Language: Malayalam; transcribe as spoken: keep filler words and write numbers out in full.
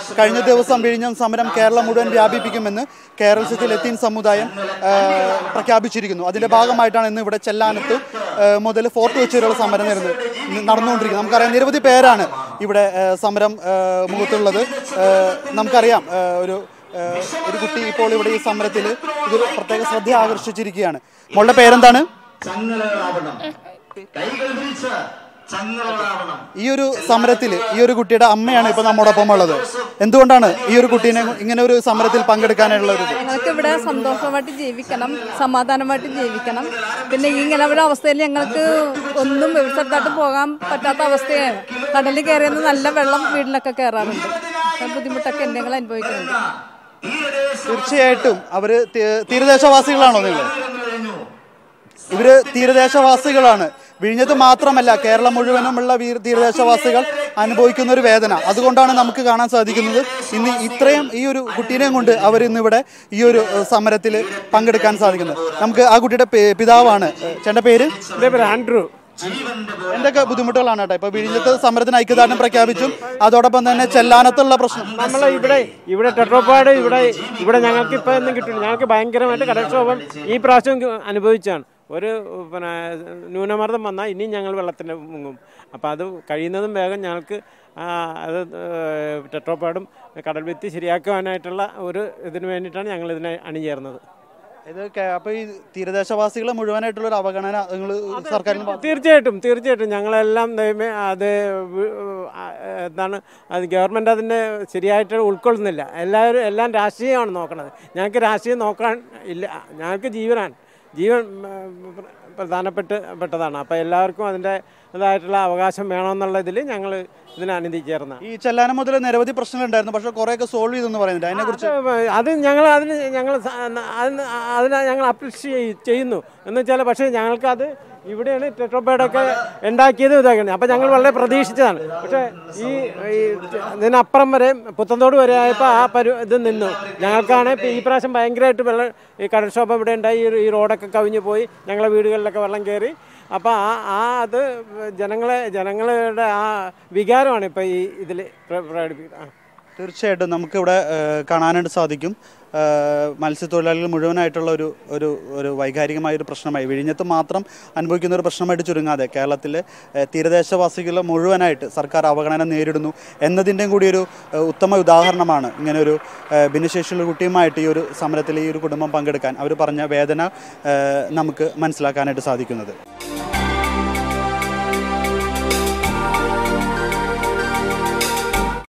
കഴിഞ്ഞ ദിവസം വിഴിഞ്ഞം സമരം കേരളം മുഴുവൻ വ്യാപിപ്പിക്കുമെന്ന് കേരളത്തിൽ ലത്തീൻ സമുദായം പ്രഖ്യാപിച്ചിരിക്കുന്നു. അതിൻ്റെ ഭാഗമായിട്ടാണ് ഇന്ന് ഇവിടെ ചെല്ലാനത്ത് മുതൽ ഫോർട്ട് വെച്ചുവരെയുള്ള സമരം നടന്നുകൊണ്ടിരിക്കുന്നത്. നമുക്കറിയാം നിരവധി പേരാണ് ഇവിടെ സമരം മുഖത്തുള്ളത്. നമുക്കറിയാം ഒരു ഒരു കുട്ടി ഇപ്പോൾ ഇവിടെ ഈ സമരത്തിൽ ഇത് പ്രത്യേക ശ്രദ്ധ ആകർഷിച്ചിരിക്കുകയാണ്. മോളുടെ പേരെന്താണ്? ഈ ഒരു സമരത്തിൽ ഈ ഒരു കുട്ടിയുടെ അമ്മയാണ് ഇപ്പൊ നമ്മോടൊപ്പം ഉള്ളത്. എന്തുകൊണ്ടാണ് ഈ ഒരു കുട്ടീനെ ഇങ്ങനെ ഒരു സമരത്തിൽ പങ്കെടുക്കാനുള്ള ഒരു? ഞങ്ങൾക്ക് ഇവിടെ സന്തോഷമായിട്ട് ജീവിക്കണം, സമാധാനമായിട്ട് ജീവിക്കണം. പിന്നെ ഇങ്ങനെ ഒരു അവസ്ഥയിൽ ഞങ്ങൾക്ക് ഒന്നും വ്യവസ്ഥത്തായിട്ട് പോകാൻ പറ്റാത്ത അവസ്ഥയാണ്. കടലിൽ കയറിയത് നല്ല വെള്ളം വീട്ടിലൊക്കെ കയറാറുണ്ട്. ബുദ്ധിമുട്ടൊക്കെ എന്തെങ്കിലും അനുഭവിക്കുന്നുണ്ട്. തീർച്ചയായിട്ടും അവര് തീരദേശവാസികളാണോ നിങ്ങൾ? ഇവര് തീരദേശവാസികളാണ്. വിഴിഞ്ഞത്ത് മാത്രമല്ല കേരളം മുഴുവനുമുള്ള തീരദേശവാസികൾ അനുഭവിക്കുന്ന ഒരു വേദന. അതുകൊണ്ടാണ് നമുക്ക് കാണാൻ സാധിക്കുന്നത് ഇന്ന് ഇത്രയും ഈ ഒരു കുട്ടീനെയും കൊണ്ട് അവർ ഇന്നിവിടെ ഈ ഒരു സമരത്തിൽ പങ്കെടുക്കാൻ സാധിക്കുന്നത്. നമുക്ക് ആ കുട്ടിയുടെ പിതാവാണ്. ചേട്ടൻ്റെ പേര്? ആൻഡ്രൂ. എന്തൊക്കെ ബുദ്ധിമുട്ടുകളാണ് കേട്ടോ ഇപ്പൊ വിഴിഞ്ഞത്ത് സമരത്തിന് ഐക്യദാർഢ്യം പ്രഖ്യാപിച്ചു. അതോടൊപ്പം തന്നെ ചെല്ലാനത്തുള്ള പ്രശ്നം നമ്മൾ ഇവിടെ ഇവിടെ ടെട്രോപ്പാഡ് ഇവിടെ ഇവിടെ ഞങ്ങൾക്ക് ഇപ്പൊ ഒന്നും കിട്ടില്ല. ഞങ്ങൾക്ക് ഭയങ്കരമായിട്ട് കടൽക്ഷോഭം ഈ പ്രാവശ്യം അനുഭവിച്ചാണ്. ഒരു പിന്നെ ന്യൂനമർദ്ദം വന്നാൽ ഇനിയും ഞങ്ങൾ വെള്ളത്തിന് മുങ്ങും. അപ്പോൾ അത് കഴിയുന്നതും വേഗം ഞങ്ങൾക്ക് അത് ടെട്രോപ്പാഡും കടൽ ഭിത്തി ശരിയാക്കുവാനായിട്ടുള്ള ഒരു ഇതിന് വേണ്ടിയിട്ടാണ് ഞങ്ങൾ ഇതിനെ അണിചേർന്നത്. ഇത് അപ്പോൾ ഈ തീരദേശവാസികളെ മുഴുവനായിട്ടുള്ള ഒരു അവഗണന നിങ്ങൾ സർക്കാരിന്? തീർച്ചയായിട്ടും തീർച്ചയായിട്ടും ഞങ്ങളെല്ലാം ദൈവമേ അത് എന്താണ് അത് ഗവൺമെൻറ് അതിൻ്റെ ശരിയായിട്ട് ഉൾക്കൊള്ളുന്നില്ല. എല്ലാവരും എല്ലാം രാഷ്ട്രീയമാണ് നോക്കണത്. ഞങ്ങൾക്ക് രാഷ്ട്രീയം നോക്കാൻ ഇല്ല. ഞങ്ങൾക്ക് ജീവനാണ്, ജീവൻ പ്രധാനപ്പെട്ട് പെട്ടതാണ്. അപ്പോൾ എല്ലാവർക്കും അതിൻ്റെ ഇതായിട്ടുള്ള അവകാശം വേണമെന്നുള്ള ഇതിൽ ഞങ്ങൾ ഇതിനെ അണിചേർന്ന. ഈ ചെല്ലാനം മുതൽ നിരവധി പ്രശ്നങ്ങളുണ്ടായിരുന്നു, പക്ഷേ കുറേയൊക്കെ സോൾവ് ചെയ്തെന്ന് പറയുന്നുണ്ട്. അതിനെക്കുറിച്ച് അത് ഞങ്ങൾ അതിന് ഞങ്ങൾ അതിന് അതിനെ ഞങ്ങൾ അപ്രീഷിയേറ്റ് ചെയ്യുന്നു എന്ന് വെച്ചാൽ, പക്ഷേ ഞങ്ങൾക്കത് ഇവിടെയാണ് ടെട്രോപ്പാഡൊക്കെ ഉണ്ടാക്കിയത് ഇതാക്കുന്നത്. അപ്പം ഞങ്ങൾ വളരെ പ്രതീക്ഷിച്ചതാണ്. പക്ഷേ ഈ ഇതിനപ്പുറം വരെ പുത്തൻതോട് വരെ ആയപ്പോൾ ആ പരു ഇത് നിന്നു. ഞങ്ങൾക്കാണ് ഈ പ്രാവശ്യം ഭയങ്കരമായിട്ട് വെള്ളം ഈ കടൽക്ഷോഭം ഇവിടെ ഉണ്ടായി. ഈ റോഡൊക്കെ കവിഞ്ഞു പോയി, ഞങ്ങളെ വീടുകളിലൊക്കെ വെള്ളം കയറി. അപ്പോൾ ആ ആ അത് ജനങ്ങളെ ജനങ്ങളുടെ ആ വികാരമാണ് ഇപ്പോൾ ഈ ഇതിൽ പ്രകടിപ്പിക്കുന്നത്. തീർച്ചയായിട്ടും നമുക്കിവിടെ കാണാനായിട്ട് സാധിക്കും. മത്സ്യത്തൊഴിലാളികൾ മുഴുവനായിട്ടുള്ള ഒരു ഒരു ഒരു വൈകാരികമായൊരു പ്രശ്നമായി വിഴിഞ്ഞത്ത് മാത്രം അനുഭവിക്കുന്ന ഒരു പ്രശ്നമായിട്ട് ചുരുങ്ങാതെ കേരളത്തിലെ തീരദേശവാസികളെ മുഴുവനായിട്ട് സർക്കാർ അവഗണന നേരിടുന്നു എന്നതിൻ്റെയും കൂടി ഒരു ഉത്തമ ഉദാഹരണമാണ് ഇങ്ങനെ ഒരു ഭിന്നശേഷിയുള്ള കുട്ടിയുമായിട്ട് ഈ ഒരു സമരത്തിൽ ഈ ഒരു കുടുംബം പങ്കെടുക്കാൻ അവർ പറഞ്ഞ വേദന നമുക്ക് മനസ്സിലാക്കാനായിട്ട് സാധിക്കുന്നത്.